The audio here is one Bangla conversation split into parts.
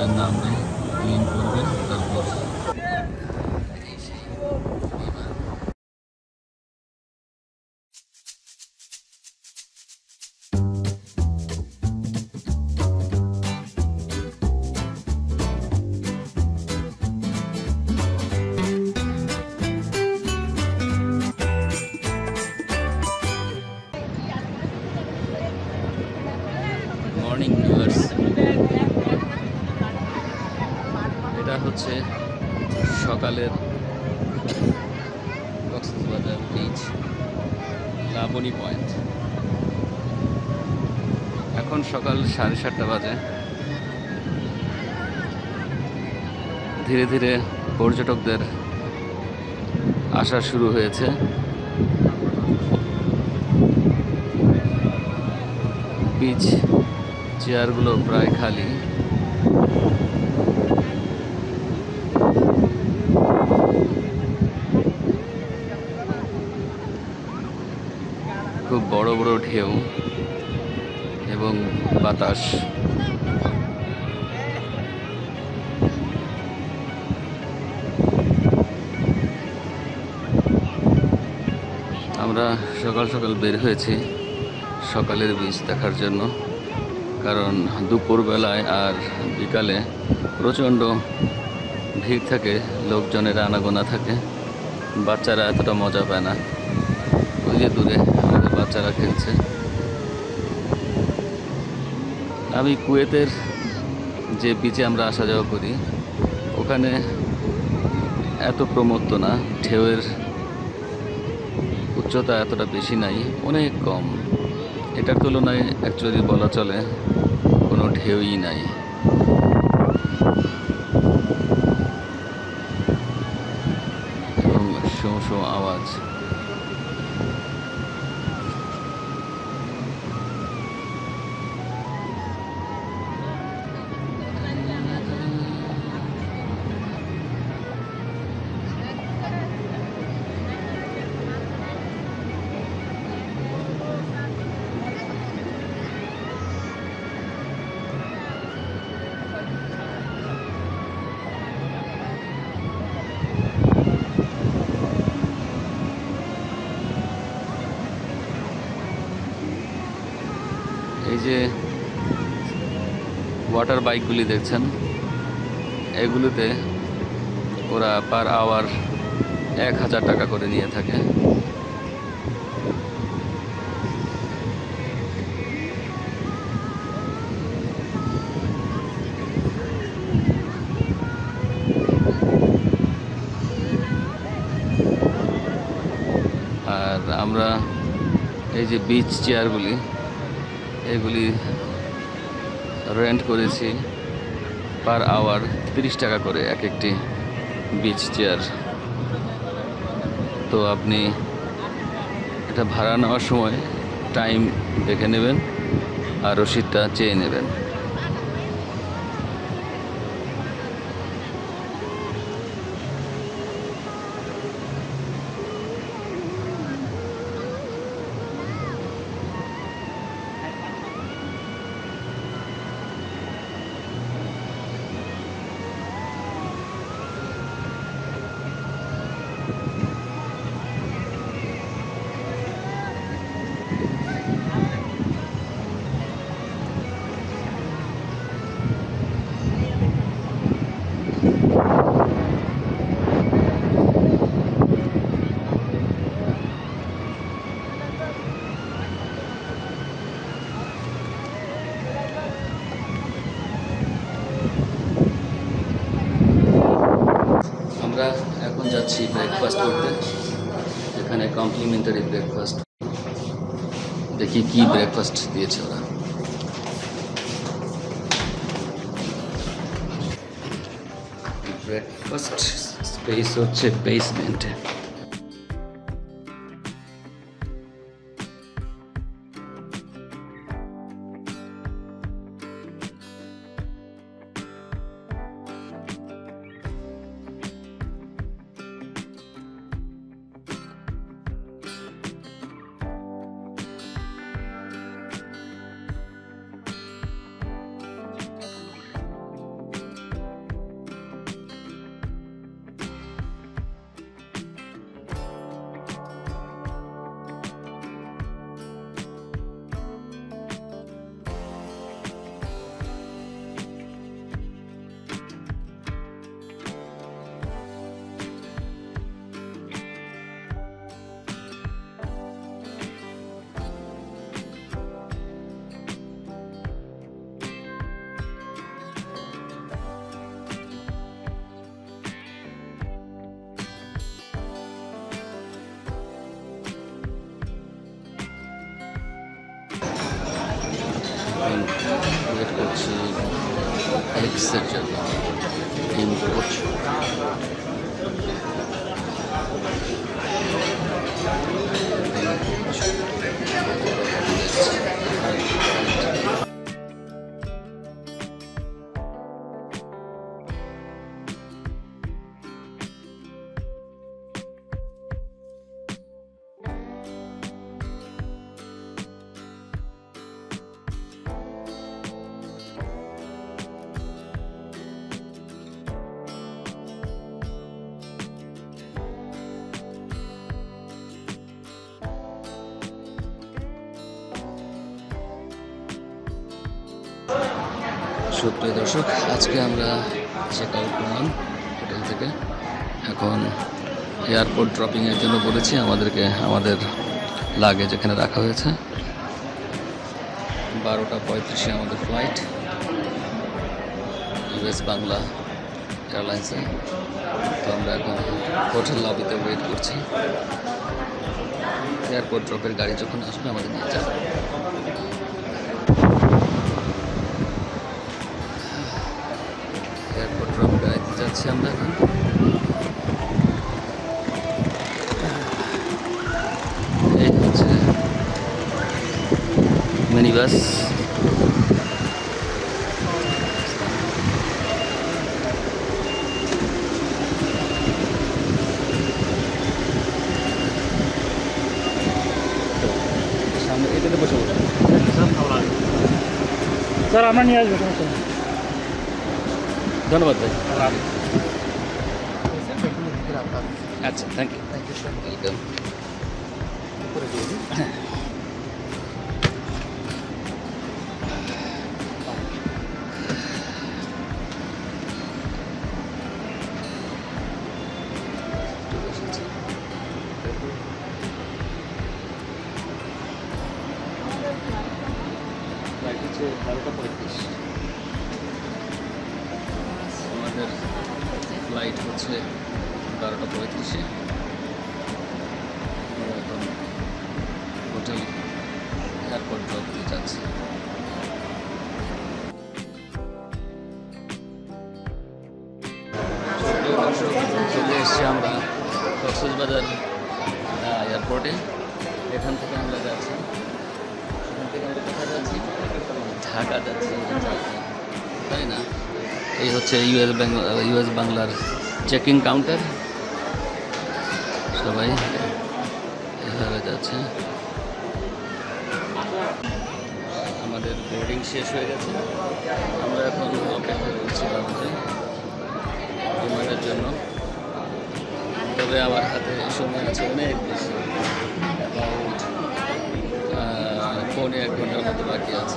নামবে, ক্লিন করবে, তারপর মর্নিং ভিউয়ার্স, এটা হচ্ছে সকালের কক্সবাজার বিচ লাবণী পয়েন্ট। এখন সকাল 7:30 বাজে। ধীরে ধীরে পর্যটকদের আসা শুরু হয়েছে। বিচ চেয়ারগুলো প্রায় খালি। খুব বড় বড় ঢেউ এবং বাতাস। আমরা সকাল সকাল বের হয়েছি সকালের বিচ দেখার জন্য, কারণ দুপুরবেলায় আর বিকালে প্রচণ্ড ভিড় থাকে, লোকজনের আনাগোনা থাকে, বাচ্চারা এতটা মজা পায় না। ওই যে দূরে আমাদের বাচ্চারা খেলছে। আমি কুয়েতের যে বিচে আমরা আসা যাওয়া করি ওখানে এত প্রমত্ত না, ঢেউয়ের উচ্চতা এতটা বেশি নাই, অনেক কম। এটার তুলনায় অ্যাকচুয়ালি বলা চলে কোনো ঢেউই নাই। এবং শো শো আওয়াজ। এই যে ওয়াটার বাইকগুলি দেখছেন, এগুলোতে ওরা পার আওয়ার 1000 টাকা করে নিয়ে থাকে। আর আমরা এই যে বিচ চেয়ারগুলি, এগুলি রেন্ট করেছি পার আওয়ার 30 টাকা করে এক একটি বিচ চেয়ার। তো আপনি এটা ভাড়া নেওয়ার সময় টাইম দেখে নেবেন আর রসিদটা চেয়ে নেবেন। আমরা এখন যাচ্ছি ব্রেকফাস্ট করতে। এখানে কমপ্লিমেন্টারি ব্রেকফাস্ট। দেখি কি ব্রেকফাস্ট দিয়েছে ওরা। ব্রেকফাস্ট স্পেস হচ্ছে বেসমেন্টে। এখন ওয়েট করছি এক্সের জন্য ইম্পোর্ট। সুপ্রিয় দর্শক, আজকে আমরা চেক আউট করলাম হোটেল থেকে। এখন এয়ারপোর্ট ড্রপিংয়ের জন্য বলেছি আমাদেরকে, আমাদের লাগেজ এখানে রাখা হয়েছে। 12:35 আমাদের ফ্লাইট US বাংলা এয়ারলাইন্সে। তো আমরা এখন হোটেল লবিতে ওয়েট করছি। এয়ারপোর্ট ড্রপের গাড়ি যখন আসবে আমাদের নিয়ে যাবে। এয়ারপোর্ট ড্রপ গাড়িতে যাচ্ছি আমরা এখন। এই হচ্ছে মিনি বাস। সামনে এটাতে বসে বসে স্যার আমরা নিয়ে আসবো। ধন্যবাদ ভাই। আচ্ছা, থ্যাংক ইউ ওয়েলকাম। ফ্লাইট হচ্ছে 12:35। আমাদের ফ্লাইট হচ্ছে 12:35। আমরা এখন হোটেল এয়ারপোর্ট ড্রপ দিয়ে যাচ্ছি। চলে এসছি আমরা কক্সবাজার এয়ারপোর্টে। এখান থেকে আমরা যাচ্ছি, এখান থেকে আমরা কোথায় যাচ্ছি? ঢাকা যাচ্ছি, তাই না? এই হচ্ছে US বাংলার চেকিং কাউন্টার। সবাই এভাবে যাচ্ছে। আমাদের বোর্ডিং শেষ হয়ে গেছে। আমরা এখন অপেক্ষা করছি বিমানের জন্য। তবে আমার হাতে সময় আছে অনেক বেশি, অ্যাবাউট 1.5 ঘন্টার মতো বাকি আছে।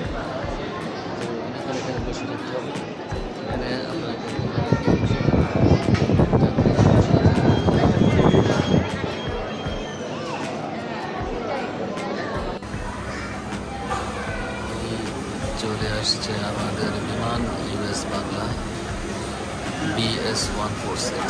তো এখানে বসে থাকতে হবে। এখানে আপনাকে চলে আসছে আমাদের বিমান US Bangla BS-146।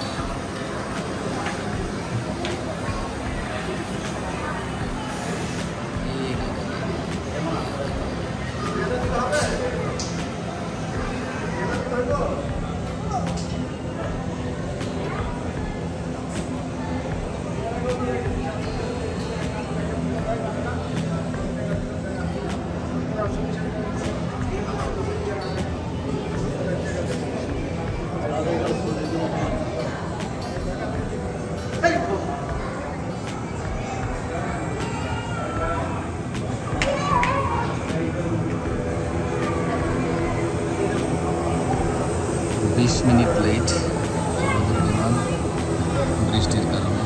Minute late আমাদের বিমান বৃষ্টির কারণে।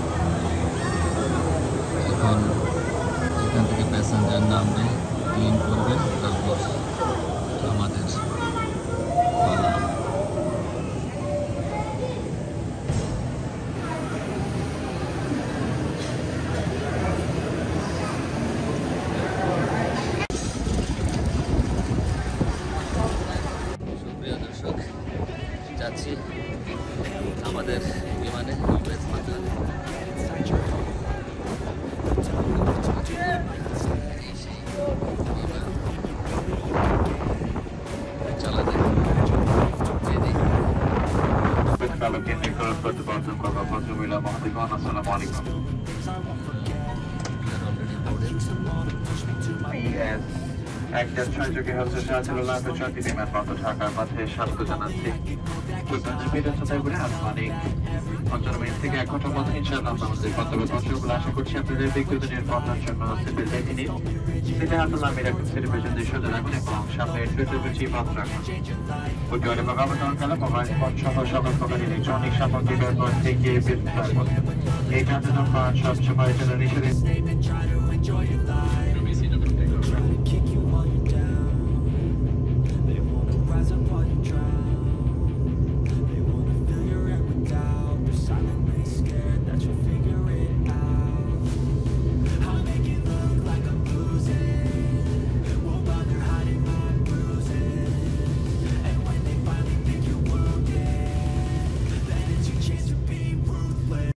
এখন এখান থেকে প্যাসেঞ্জার নামবে, ক্লিন করবে, তারপর আমাদের পালা। সুপ্রিয় দর্শক, যাচ্ছি আমাদের বিমানে US বাংলা। এই সেই বিমান। একটা ছয়যোগে হচ্ছে শাহজালাল চৌকি বিমান বন্দর ঢাকার পথে স্বাগত জানাচ্ছি। আনুমানিক 15 মিনিট থেকে 1 ঘন্টার মধ্যে ইনশাআল্লাহ আমাদের গন্তব্য পৌঁছাবো। আশা করছি আপনাদের ব্যক্তিগত নিরাপত্তার জন্য সিটবেল্ট দেখে নিন। সিটে হাতে নামিয়ে রাখুন, সিটের পেছন দিয়ে সোজা রাখুন এবং সামনে টুইটারটি বন্ধ রাখুন। উদ্যোগে বাগাবাটন খেলা মোবাইল ফোন সহ সকল প্রকার ইলেকট্রনিক সামগ্রী ব্যবহার থেকে বিরত থাকুন। এই কাজে সবসময় জন্য নিষেধ।